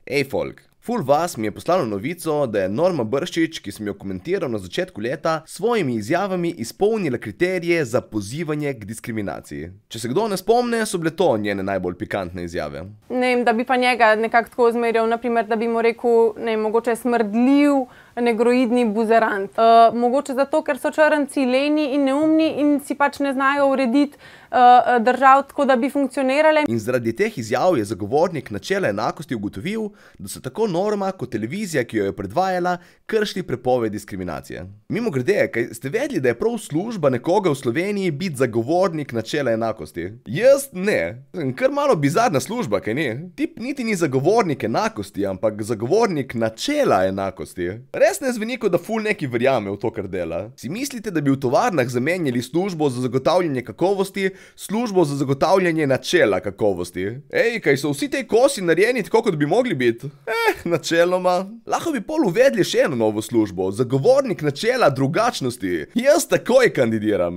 Ej, folk. Ful vas mi je poslalo novico, da je Norma Brščič, ki sem jo komentiral na začetku leta, s svojimi izjavami izpolnila kriterije za pozivanje k diskriminaciji. Če se kdo ne spomne, so bile to njene najbolj pikantne izjave. Ne vem, da bi pa njega nekako tako zmerjal, naprimer, da bi mu rekel, ne vem, mogoče smrdljiv, negroidni buzerant. Mogoče zato, ker so črnci leni in neumni in si pač ne znajo urediti držav tako, da bi funkcionirale. In zaradi teh izjav je zagovornik načela enakosti ugotovil, da so tako Norma kot televizija, ki jo je predvajala, kršili prepoved diskriminacije. Mimogrede, kaj ste vedeli, da je prav služba nekoga v Sloveniji biti zagovornik načela enakosti? Jaz ne. Kar malo bizarna služba, kaj ni? Tip niti ni zagovornik enakosti, ampak zagovornik načela enakosti. Res ne zveni, kot da ful neki verjame v to, kar dela. Si mislite, da bi v tovarnah zamenjali službo za zagotavljanje kakovosti, službo za zagotavljanje načela kakovosti? Ej, kaj so vsi tej kosi narejeni tako, kot bi mogli biti? Načeloma. Lahko bi pol uvedli še eno novo službo, zagovornik načela drugačnosti. Jaz takoj kandidiram.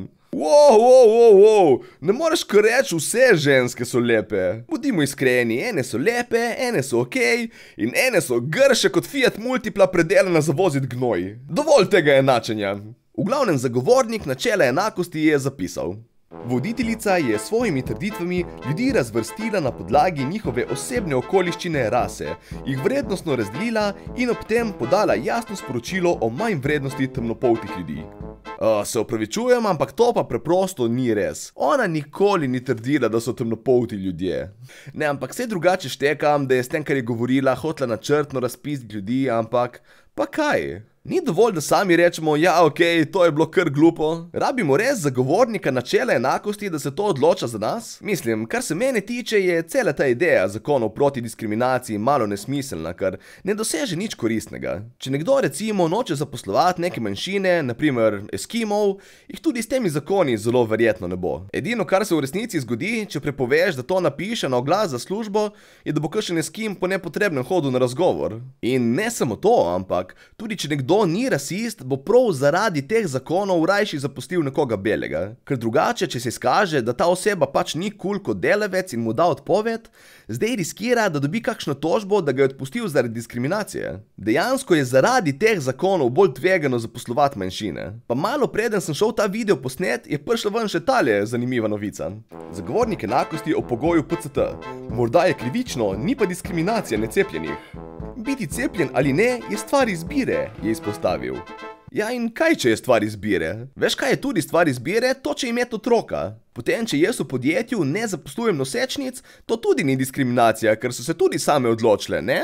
Wow, ne moreš kar reči, vse ženske so lepe. Bodimo iskreni, ene so lepe, ene so okej in ene so grše kot Fiat Multipla predelana za vozit gnoj. Dovolj tega enačenja. V glavnem zagovornik načela enakosti je zapisal: voditeljica je s svojimi trditvami ljudi razvrstila na podlagi njihove osebne okoliščine rase, jih vrednostno razdelila in ob tem podala jasno sporočilo o manj vrednosti temnopoltih ljudi. Se opravičujem, ampak to pa preprosto ni res. Ona nikoli ni trdila, da so temnopolti ljudje. Ne, ampak vse drugače štekam, da je s tem, kar je govorila, hotela načrtno razpisati ljudi, ampak pa kaj? Ni dovolj, da sami rečemo, ja, okej, to je bilo kar glupo. Rabimo res zagovornika načela enakosti, da se to odloča za nas? Mislim, kar se mene tiče, je cela ta ideja zakonov proti diskriminaciji malo nesmiselna, ker ne doseže nič koristnega. Če nekdo recimo noče zaposlovati neke manjšine, naprimer Eskimov, jih tudi s temi zakoni zelo verjetno ne bo. Edino, kar se v resnici zgodi, če prepoveš, da to napiše na oglas za službo, je, da bo kakšen Eskim po nepotrebnem hodu na razgovor. In ne samo to, ampak tudi če nekdo ni rasist, bo prav zaradi teh zakonov rajši zapustil nekoga belega. Ker drugače, če se izkaže, da ta oseba pač ni kul kot delavec in mu da odpoved, zdaj riskira, da dobi kakšno tožbo, da ga je odpustil zaradi diskriminacije. Dejansko je zaradi teh zakonov bolj tvegano zaposlovati manjšine. Pa malo preden sem šel ta video posnet, je prišla ven še tale zanimiva novica. Zagovornik enakosti o pogoju PCT. Morda je krivično, ni pa diskriminacija necepljenih. Biti cepljen ali ne je stvar izbire, je izpostavil. Ja, in kaj, če je stvar izbire? Veš, kaj je tudi stvar izbire? To, če imeti otroka. Potem, če jaz v podjetju ne zaposlujem nosečnic, to tudi ni diskriminacija, ker so se tudi same odločile, ne?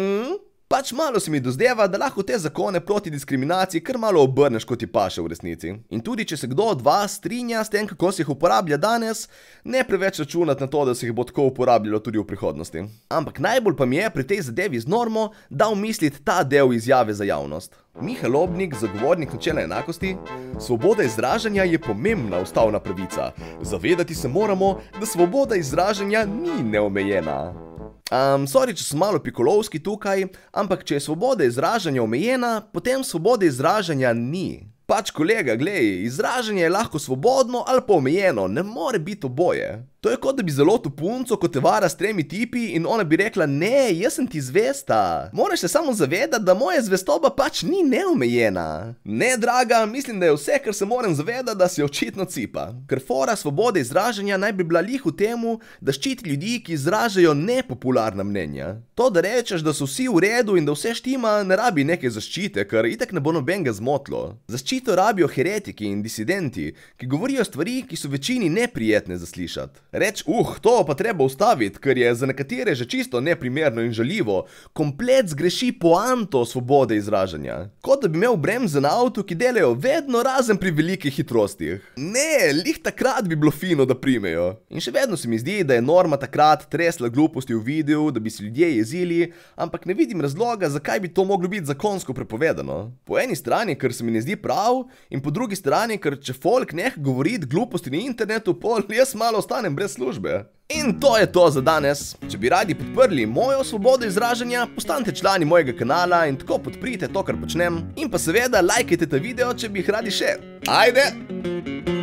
Pač malo se mi dozdeva, da lahko te zakone proti diskriminaciji kar malo obrneš, kot ti paše v resnici. In tudi, če se kdo od vas strinja s tem, kako se jih uporablja danes, ne preveč računati na to, da se jih bo tako uporabljalo tudi v prihodnosti. Ampak najbolj pa mi je pri tej zadevi z Normo dal misliti ta del izjave za javnost. Miha Lobnik, zagovornik načela enakosti: svoboda izražanja je pomembna ustavna pravica. Zavedati se moramo, da svoboda izražanja ni neomejena. Sorry, če sem malo pikolovski tukaj, ampak če je svoboda izražanja omejena, potem svobode izražanja ni. Pač kolega, glej, izražanje je lahko svobodno ali pa omejeno, ne more biti oboje. To je kot da bi zalotil punco, ko te vara s 3 tipi in ona bi rekla, ne, jaz sem ti zvesta. Moraš se samo zavedati, da moja zvestoba pač ni neomejena. Ne, draga, mislim, da je vse, kar se moram zavedati, da si očitno cipa. Ker fora svobode izražanja naj bi bila lih v temu, da ščiti ljudi, ki izražajo nepopularna mnenja. To, da rečeš, da so vsi v redu in da vse štima, ne rabi neke zaščite, ker itak ne bo nobenega zmotlo. Zaščito rabijo heretiki in disidenti, ki govorijo stvari, ki so večini neprijetne za slišati. Reč, to pa treba ustaviti, ker je za nekatere že čisto neprimerno in žaljivo, komplet zgreši poanto svobode izražanja. Kot da bi imel bremze na avtu, ki delajo vedno razen pri velikih hitrostih. Ne, lih takrat bi bilo fino, da primejo. In še vedno se mi zdi, da je Norma takrat tresla gluposti v videu, da bi se ljudje jezili, ampak ne vidim razloga, zakaj bi to moglo biti zakonsko prepovedano. Po eni strani, ker se mi ne zdi prav, in po drugi strani, ker če folk neha govoriti gluposti na internetu, pol jaz malo ostanem brez službe. In to je to za danes. Če bi radi podprli mojo svobodo izražanja, postanite člani mojega kanala in tako podprite to, kar počnem. In pa seveda lajkajte ta video, če bi jih radi še. Ajde!